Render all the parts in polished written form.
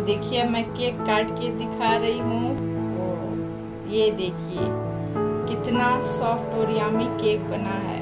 देखिए मैं केक काट के दिखा रही हूँ। ये देखिए कितना सॉफ्ट और यम्मी केक बना है।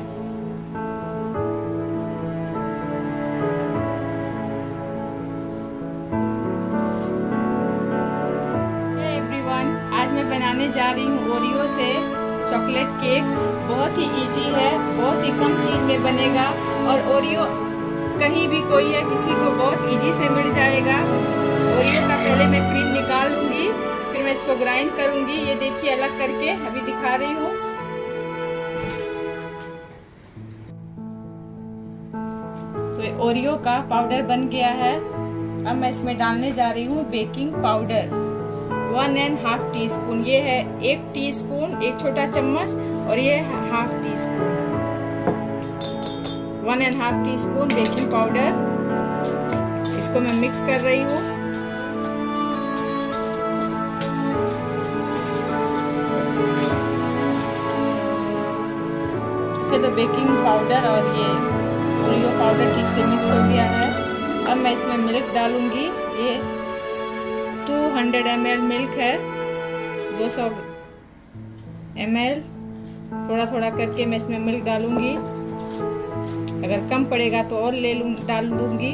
हे एवरीवन, आज मैं बनाने जा रही हूँ ओरियो से चॉकलेट केक। बहुत ही इजी है, बहुत ही कम चीज में बनेगा और ओरियो कहीं भी कोई है किसी को बहुत इजी से मिल जाएगा। ओरियो का पहले मैं क्रीम निकाल लूंगी, फिर मैं इसको ग्राइंड करूंगी। ये देखिए अलग करके अभी दिखा रही हूँ। तो ओरियो का पाउडर बन गया है। अब मैं इसमें डालने जा रही हूँ बेकिंग पाउडर 1½ टीस्पून। ये है 1 टीस्पून, एक छोटा चम्मच, और ये ½ टीस्पून। 1½ teaspoon baking powder. इसको मैं मिक्स कर रही हूँ। तो बेकिंग पाउडर और ये ओरियो पाउडर ठीक से मिक्स हो गया है। अब मैं इसमें मिल्क डालूंगी। ये 200 ml मिल्क है, 200 ml। थोड़ा थोड़ा करके मैं इसमें मिल्क डालूंगी। अगर कम पड़ेगा तो और डाल दूंगी।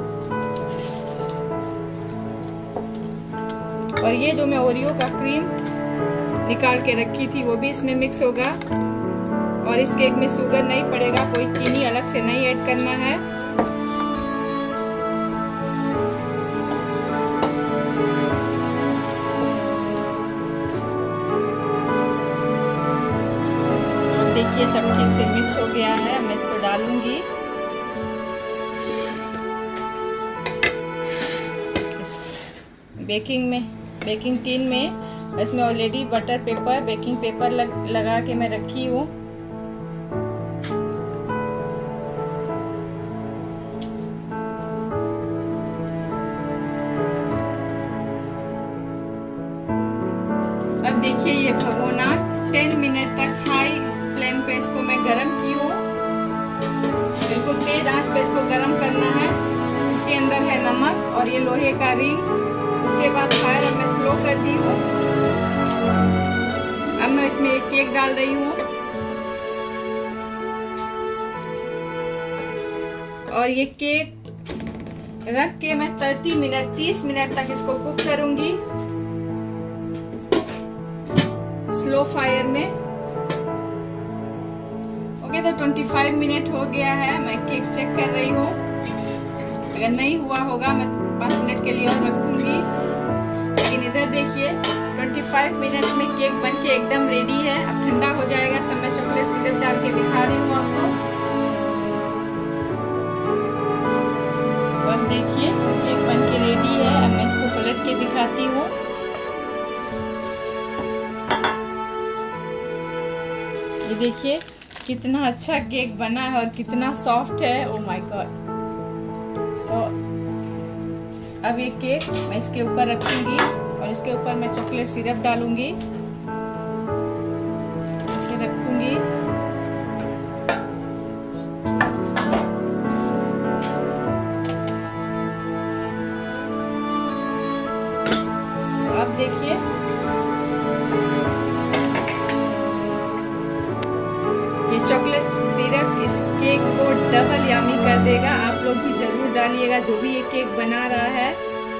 और ये जो मैं ओरियो का क्रीम निकाल के रखी थी वो भी इसमें मिक्स होगा। और इस केक में शुगर नहीं पड़ेगा, कोई चीनी अलग से नहीं ऐड करना है। देखिए सब ठीक से मिक्स हो गया है। मैं इसको डालूंगी। बेकिंग टिन में इसमें already butter paper, baking paper लगा के मैं रखी हूँ। अब देखिए ये भगोना 10 मिनट तक हाई फ्लेम पे इसको मैं गरम की हूँ। बिल्कुल तेज आंच पे इसको गरम करना है। इसके अंदर है नमक और ये लोहे का रिंग। उसके बाद फायर अब मैं स्लो कर दी हूँ। अब मैं इसमें एक केक डाल रही हूँ और ये केक रख के मैं 30 मिनट तक इसको कुक करूंगी स्लो फायर में। ओके, तो 25 मिनट हो गया है। मैं केक चेक कर रही हूँ। अगर नहीं हुआ होगा मैं 5 मिनट के लिए और रखूंगी। लेकिन इधर देखिए 25 मिनट में केक बन के एकदम रेडी है। अब ठंडा हो जाएगा तब मैं चॉकलेट सिरप डाल के दिखा रही हूँ आपको। अब देखिए केक बन के रेडी है। अब मैं इसको पलट के दिखाती हूँ। ये देखिए कितना अच्छा केक बना है और कितना सॉफ्ट है। Oh my God. तो अब ये केक मैं इसके ऊपर रखूंगी और इसके ऊपर मैं चॉकलेट सिरप डालूंगी। इसे रखूंगी। तो अब देखिए ये चॉकलेट सिरप इस केक को डबल यम्मी कर देगा। आप लोग भी जरूर डालिएगा जो भी ये केक बना रहा है।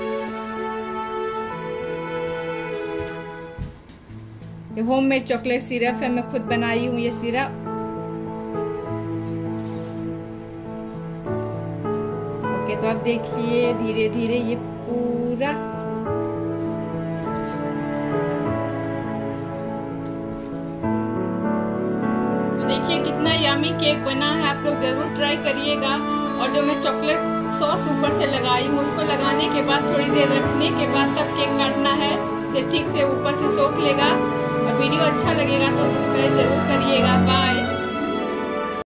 ये होममेड चॉकलेट सिरप है, मैं खुद बनाई हूँ ये सिरप। ओके, तो अब देखिए धीरे धीरे ये पूरा देखिए कितना यम्मी केक बना है। आप लोग जरूर ट्राई करिएगा। और जो मैं चॉकलेट सॉस ऊपर से लगाई हूँ उसको लगाने के बाद थोड़ी देर रखने के बाद तब केक काटना है। इसे ठीक से ऊपर से सोख लेगा। और वीडियो अच्छा लगेगा तो सब्सक्राइब जरूर करिएगा। बाय।